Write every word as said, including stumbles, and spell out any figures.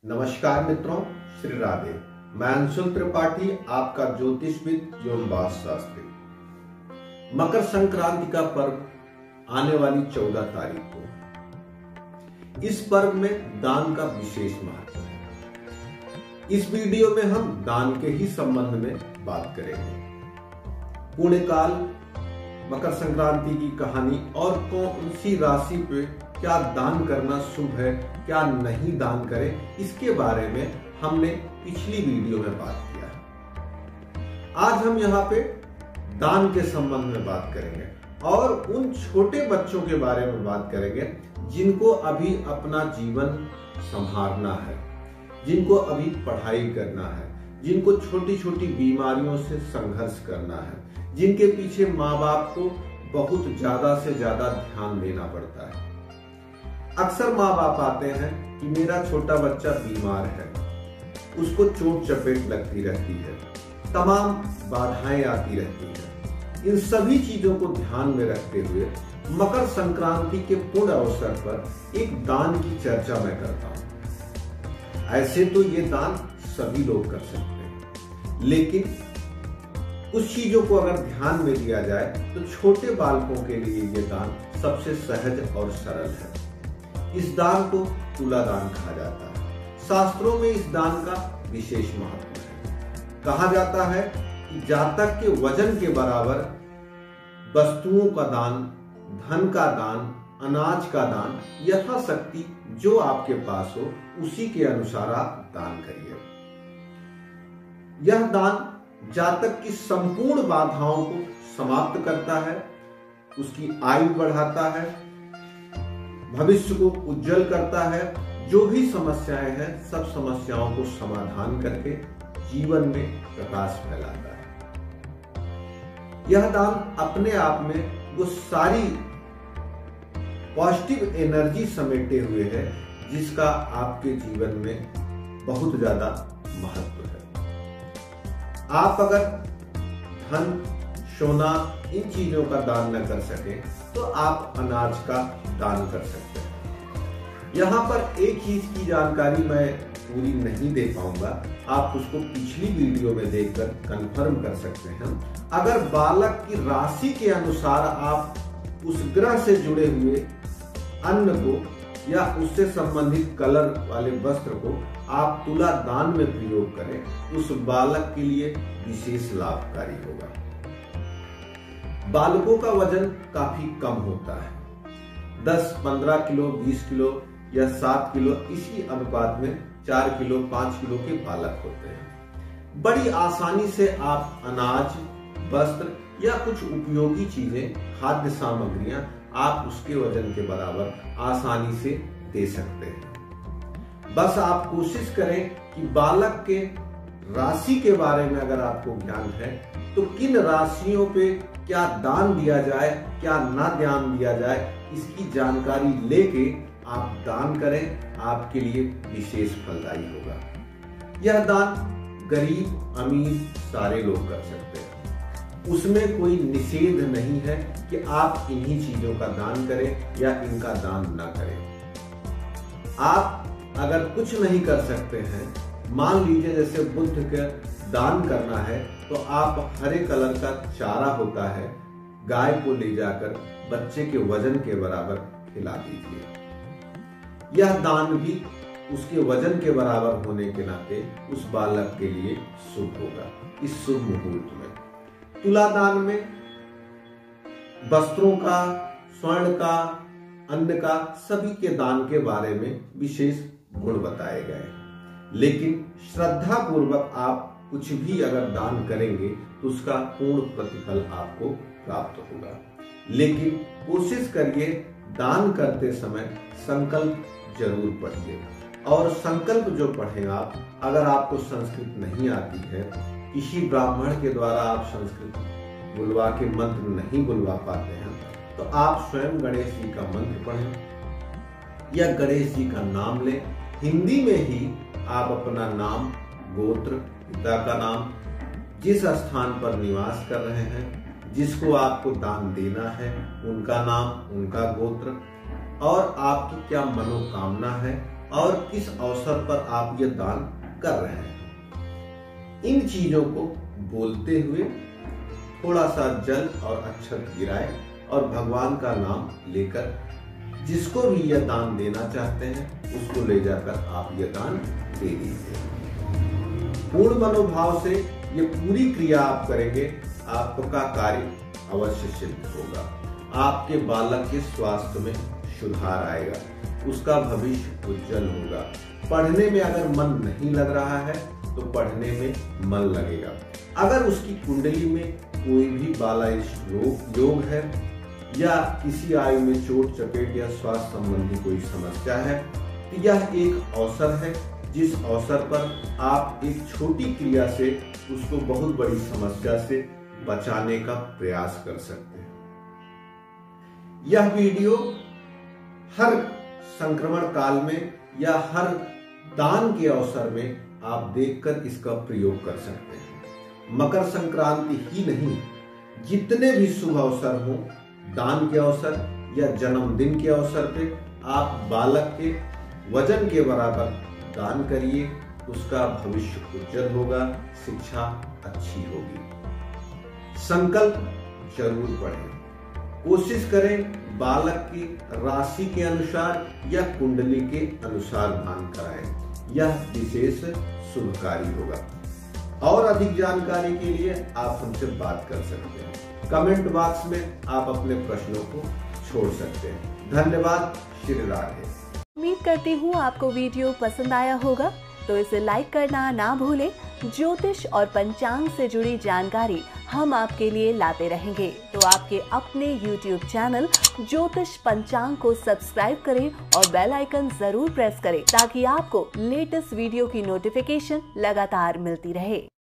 नमस्कार मित्रों, श्री राधे। मैं अंशुल त्रिपाठी, आपका ज्योतिषविद एवं वास्तु शास्त्री। मकर संक्रांति का पर्व आने वाली चौदह तारीख को। इस पर्व में दान का विशेष महत्व है। इस वीडियो में हम दान के ही संबंध में बात करेंगे। पुण्यकाल, मकर संक्रांति की कहानी और कौन सी राशि पे क्या दान करना शुभ है, क्या नहीं दान करें, इसके बारे में हमने पिछली वीडियो में बात किया है। आज हम यहाँ पे दान के संबंध में बात करेंगे और उन छोटे बच्चों के बारे में बात करेंगे जिनको अभी अपना जीवन संभालना है, जिनको अभी पढ़ाई करना है, जिनको छोटी छोटी बीमारियों से संघर्ष करना है, जिनके पीछे माँ बाप को बहुत ज्यादा से ज्यादा ध्यान देना पड़ता है। अक्सर माँ बाप आते हैं कि मेरा छोटा बच्चा बीमार है, उसको चोट चपेट लगती रहती है, तमाम बाधाएं आती रहती हैं। इन सभी चीजों को ध्यान में रखते हुए मकर संक्रांति के पूर्ण अवसर पर एक दान की चर्चा मैं करता हूं। ऐसे तो ये दान सभी लोग कर सकते हैं, लेकिन कुछ चीजों को अगर ध्यान में दिया जाए तो छोटे बालकों के लिए ये दान सबसे सहज और सरल है। इस दान को तुला दान कहा जाता है। शास्त्रों में इस दान का विशेष महत्व है। कहा जाता है कि जातक के वजन के बराबर वस्तुओं का दान, धन का दान, अनाज का दान, यथाशक्ति जो आपके पास हो उसी के अनुसार आप दान करिए। यह दान जातक की संपूर्ण बाधाओं को समाप्त करता है, उसकी आयु बढ़ाता है, भविष्य को उज्जवल करता है। जो भी समस्याएं हैं, सब समस्याओं को समाधान करके जीवन में प्रकाश फैलाता है। यह दान अपने आप में वो सारी पॉजिटिव एनर्जी समेटे हुए है जिसका आपके जीवन में बहुत ज्यादा महत्व है। आप अगर धन, सोना, इन चीजों का दान न कर सके तो आप अनाज का दान कर सकते हैं। यहाँ पर एक चीज की जानकारी मैं पूरी नहीं दे पाऊंगा, आप उसको पिछली वीडियो में देखकर कंफर्म कर सकते हैं। अगर बालक की राशि के अनुसार आप उस ग्रह से जुड़े हुए अन्न को या उससे संबंधित कलर वाले वस्त्र को आप तुला दान में प्रयोग करें, उस बालक के लिए विशेष लाभकारी होगा। बालकों का वजन काफी कम होता है, दस पंद्रह किलो, बीस किलो या सात किलो, इसी अनुपात में चार किलो, पांच किलो के बालक होते हैं। बड़ी आसानी से आप अनाज, वस्त्र या कुछ उपयोगी चीजें, खाद्य सामग्रियां आप उसके वजन के बराबर आसानी से दे सकते हैं। बस आप कोशिश करें कि बालक के राशि के बारे में अगर आपको ज्ञान है तो किन राशियों पे क्या दान दिया जाए, क्या ना दान दिया जाए, इसकी जानकारी लेके आप दान करें, आपके लिए विशेष फलदायी होगा। यह दान गरीब, अमीर सारे लोग कर सकते हैं। उसमें कोई निषेध नहीं है कि आप इन्हीं चीजों का दान करें या इनका दान ना करें। आप अगर कुछ नहीं कर सकते हैं, मान लीजिए जैसे बुद्ध का दान करना है, तो आप हरे कलर का चारा होता है, गाय को ले जाकर बच्चे के वजन के बराबर खिला दीजिए। यह दान भी उसके वजन के बराबर होने के नाते उस बालक के लिए शुभ होगा। इस शुभ मुहूर्त में तुला दान में वस्त्रों का, स्वर्ण का, अन्न का, सभी के दान के बारे में विशेष गुण बताए गए, लेकिन श्रद्धा पूर्वक आप कुछ भी अगर दान करेंगे तो उसका पूर्ण प्रतिफल आपको प्राप्त होगा। लेकिन कोशिश करिए दान करते समय संकल्प जरूर पढ़िए, और संकल्प जो पढ़ें आप, अगर आपको संस्कृत नहीं आती है, किसी ब्राह्मण के द्वारा आप संस्कृत बुलवा के मंत्र नहीं बुलवा पाते हैं, तो आप स्वयं गणेश जी का मंत्र पढ़ें या गणेश जी का नाम लें। हिंदी में ही आप अपना नाम, गोत्र, पिता का नाम, जिस स्थान पर निवास कर रहे हैं, जिसको आपको दान देना है, उनका नाम, उनका गोत्र और आपकी क्या मनोकामना है, और किस अवसर पर आप यह दान कर रहे हैं। इन चीजों को बोलते हुए थोड़ा सा जल और अक्षत गिराए और भगवान का नाम लेकर जिसको भी यह दान देना चाहते हैं उसको ले जाकर आप यह दान दे दीजिए। पूर्ण मनोभाव से ये पूरी क्रिया आप करेंगे, आपका कार्य अवश्य सिद्ध होगा। आपके बालक के स्वास्थ्य में सुधार आएगा, उसका भविष्य उज्जवल होगा। पढ़ने में अगर मन नहीं लग रहा है तो पढ़ने में मन लगेगा। अगर उसकी कुंडली में कोई भी बालाइष्ट योग है या किसी आयु में चोट चपेट या स्वास्थ्य संबंधी कोई समस्या है तो यह एक अवसर है जिस अवसर पर आप एक छोटी क्रिया से उसको बहुत बड़ी समस्या से बचाने का प्रयास कर सकते हैं। यह वीडियो हर संक्रमण काल में या हर दान के अवसर में आप देखकर इसका प्रयोग कर सकते हैं। मकर संक्रांति ही नहीं, जितने भी शुभ अवसर हो, दान के अवसर या जन्मदिन के अवसर पे आप बालक के वजन के बराबर दान करिए, उसका भविष्य उज्जवल होगा, शिक्षा अच्छी होगी। संकल्प जरूर पढ़ें, कोशिश करें बालक की राशि के अनुसार या कुंडली के अनुसार दान कराएं, यह विशेष शुभकारी होगा। और अधिक जानकारी के लिए आप हमसे बात कर सकते हैं। कमेंट बॉक्स में आप अपने प्रश्नों को छोड़ सकते हैं। धन्यवाद। श्री राधे। उम्मीद करती हूँ आपको वीडियो पसंद आया होगा, तो इसे लाइक करना ना भूलें। ज्योतिष और पंचांग से जुड़ी जानकारी हम आपके लिए लाते रहेंगे, तो आपके अपने यूट्यूब चैनल ज्योतिष पंचांग को सब्सक्राइब करें और बेल आइकन जरूर प्रेस करें ताकि आपको लेटेस्ट वीडियो की नोटिफिकेशन लगातार मिलती रहे।